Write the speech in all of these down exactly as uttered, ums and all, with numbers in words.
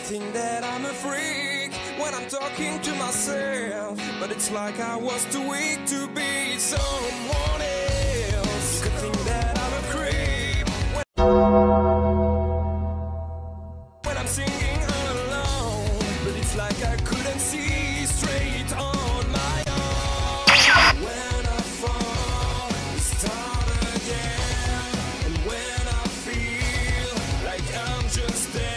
think that I'm a freak when I'm talking to myself, but it's like I was too weak to be someone else. You could think that I'm a creep when, when I'm singing all alone, but it's like I couldn't see straight on my own. When I fall, I start again, and when I feel like I'm just dead.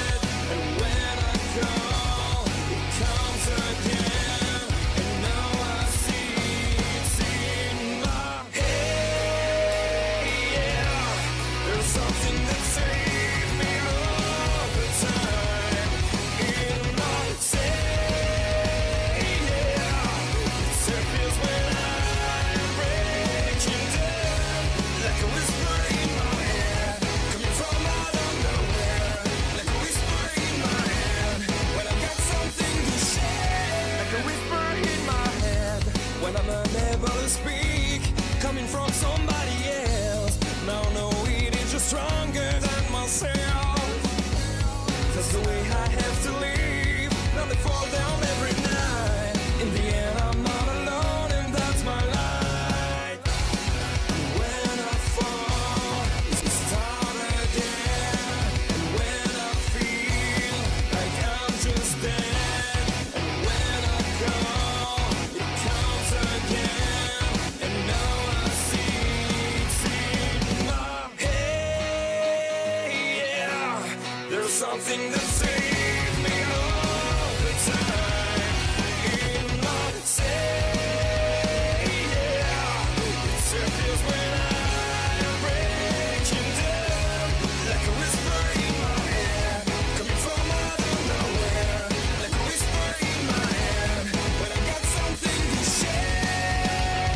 Speak, coming from somebody else. Now no, it is just stronger than myself. That's the way I have to live. Now they fall down every night. In the end, I'm not alone, and that's my life. When I fall, it's start again. And when I feel like I'm just dead, and when I call, it comes again. Something that saves me all the time. In my say, yeah, it feels when I'm breaking down, like a whisper in my head, coming from out of nowhere, like a whisper in my head, when I got something to share.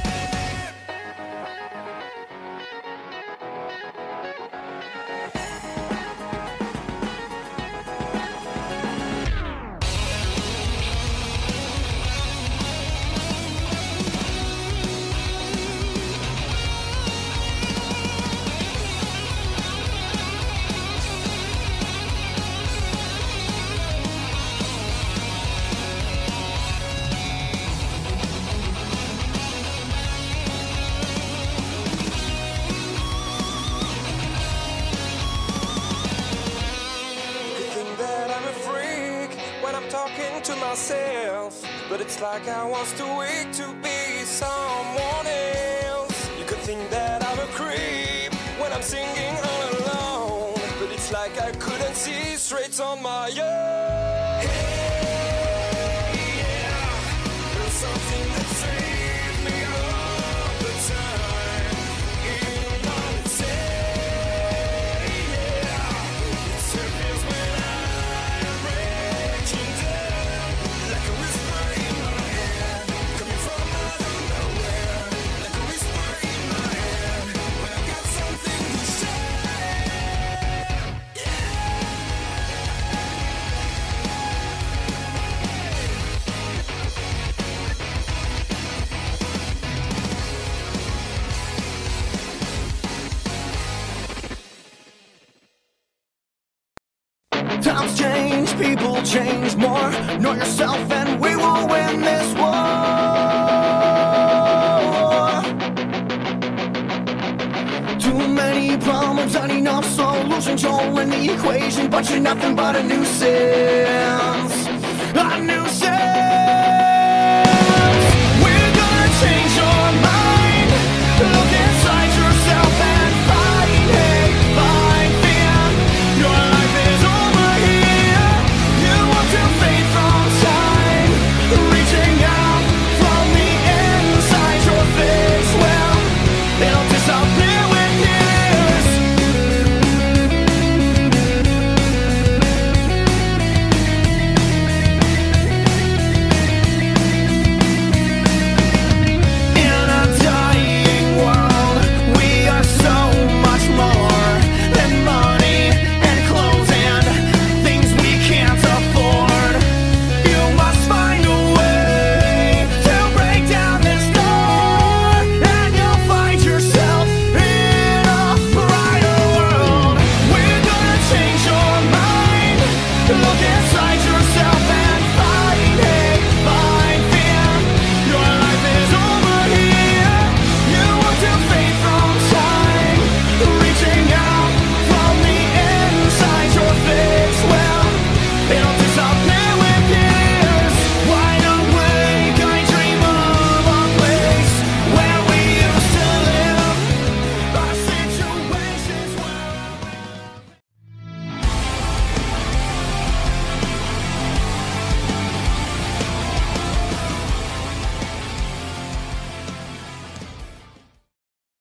Talking to myself, but it's like I was too weak to be someone else. You could think that I'm a creep when I'm singing all alone, but it's like I couldn't see straight on my own. Hey, yeah, there's something that saves me all the time. In my say, yeah, it feels when I'm breaking down, like a whisper in my head, coming from out of nowhere, like a whisper in my head, when I got something to share. Times change, people change more. Know yourself and we will win this war. Too many problems, not enough solutions. All in the equation, but you're nothing but a nuisance. A nuisance.